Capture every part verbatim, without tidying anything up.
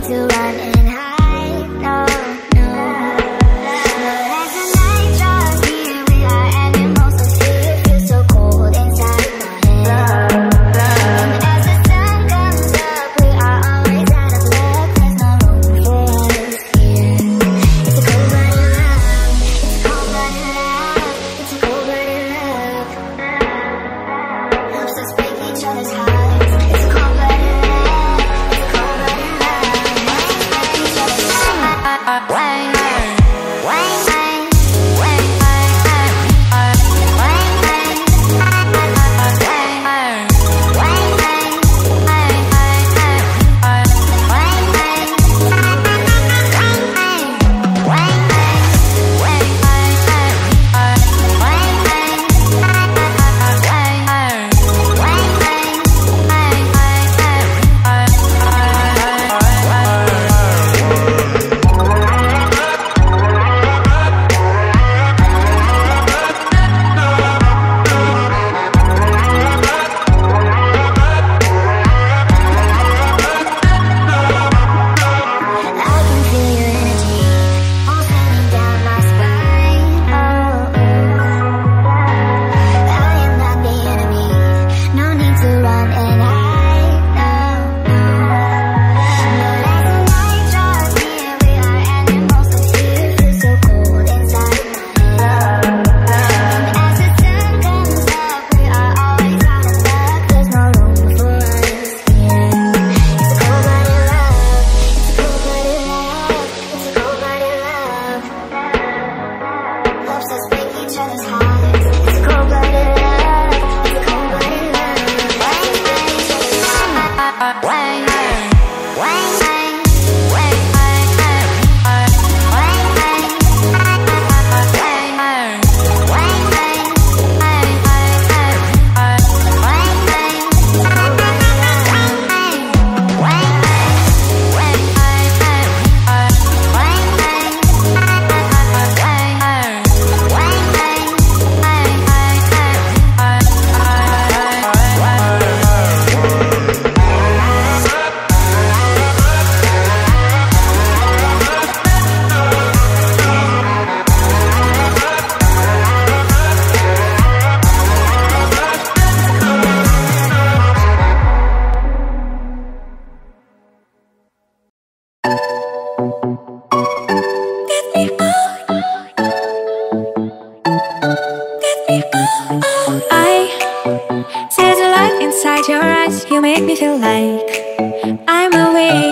You make me feel like I'm awake.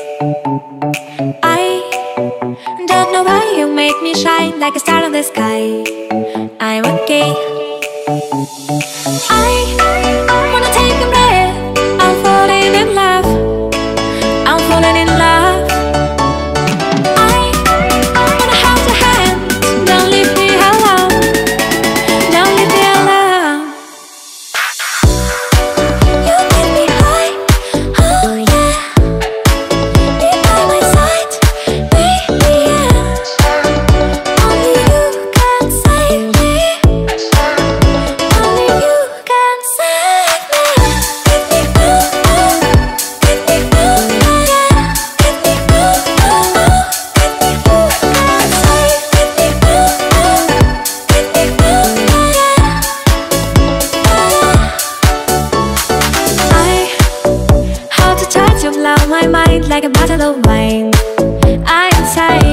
I don't know why you make me shine like a star in the sky. I'm okay. I wanna take a breath. I'm falling in love. I'm falling in love. I wanna hold your hand. Don't leave me alone. Don't leave me alone. You get me high, oh yeah. Be by my side, be the end. Only you can save me. Only you can save me. Get me moving, get me moving, yeah. Get me moving, get me moving, save. Get me moving, get me moving, yeah. I how to touch you blow my mind like a bottle of wine. I inside